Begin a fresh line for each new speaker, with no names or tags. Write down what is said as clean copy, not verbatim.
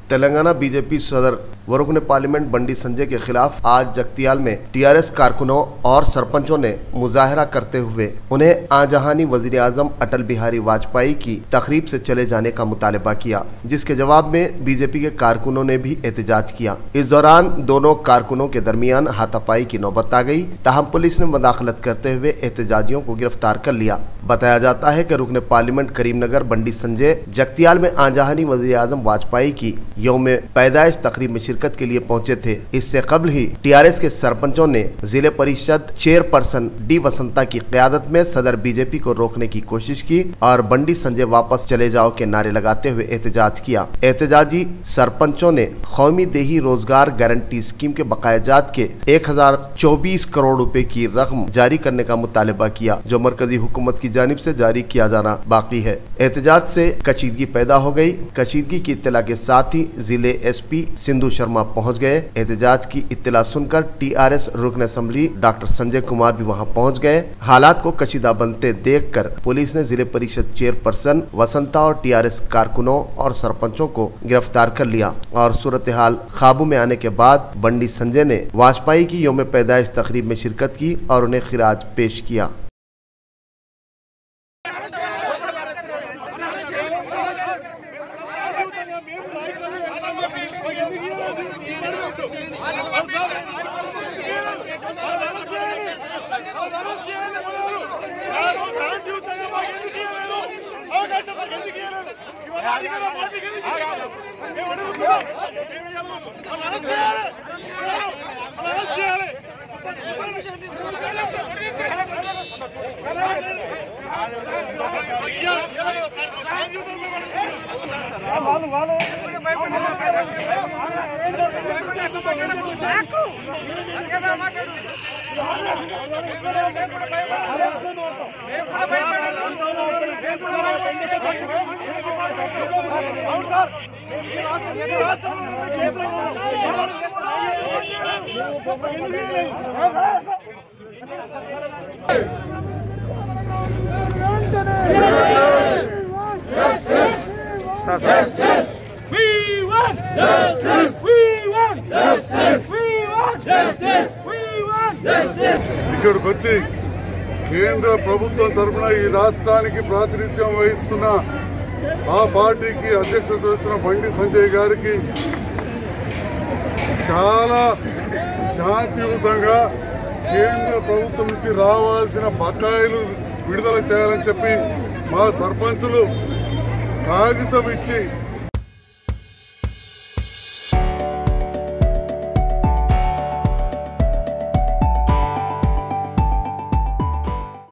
Telangana BJP सदर व रुकन पार्लियामेंट बंडी संजय के खिलाफ आज जगतियाल में टीआरएस कारकुनों और सरपंचों ने मुजाहरा करते हुए उन्हें आजहानी वजीर आजम अटल बिहारी वाजपेयी की तकरीब से चले जाने का मुतालबा किया, जिसके जवाब में बीजेपी के कारकुनों ने भी एहतजाज किया। इस दौरान दोनों कारकुनों के दरमियान हाथापाई की नौबत आ गई। ताहम पुलिस ने मुदाखलत करते हुए एहतजाजियों को गिरफ्तार कर लिया। बताया जाता है कि रुकन पार्लियामेंट करीमनगर बंडी संजय जगतियाल में आजहानी वजीर आजम वाजपेयी की यौम पैदाइश तकरीब में शिरकत के लिए पहुंचे थे। इससे कबल ही टीआरएस के सरपंचों ने जिले परिषद चेयरपर्सन डी वसंता की क़यादत में सदर बीजेपी को रोकने की कोशिश की और बंडी संजय वापस चले जाओ के नारे लगाते हुए एहतजाज किया। एहतजाजी सरपंचों ने कौमी देही रोजगार गारंटी स्कीम के बकायाजात के 1024 करोड़ रुपए की रकम जारी करने का मुतालबा किया, जो मरकजी हुकूमत की जानिब से जारी किया जाना बाकी है। एहतजाज से कशीदगी पैदा हो गई। कशीदगी की इत्तला के साथ ही जिले एसपी सिंधु शर्मा पहुंच गए। एहतजाज की इत्तला सुनकर टीआरएस रुकन असेंबली डॉक्टर संजय कुमार भी वहां पहुंच गए। हालात को कशीदा बनते देखकर पुलिस ने जिले परिषद चेयरपर्सन वसंता और टीआरएस कारकुनों और सरपंचों को गिरफ्तार कर लिया और सूरत हाल काबू में आने के बाद बंडी संजय ने वाजपेयी की यौम पैदाइश तकरीब में शिरकत की और उन्हें खिराज पेश किया।
ఇక్కడికి వచ్చి కేంద్ర ప్రభుత్వం తరఫున ఈ రాష్ట్రానికి ప్రాతినిధ్యం వహిస్తున్న ఆ పార్టీకి అధ్యక్షత వహిస్తున్న బండి సంజయ్ గారికి చాలా శాంతియుతంగా కేంద్ర ప్రభుత్వం నుంచి రావాల్సిన బకాయిలు విడుదల చేయాలని చెప్పి మా సర్పంచులు కాగితం ఇచ్చి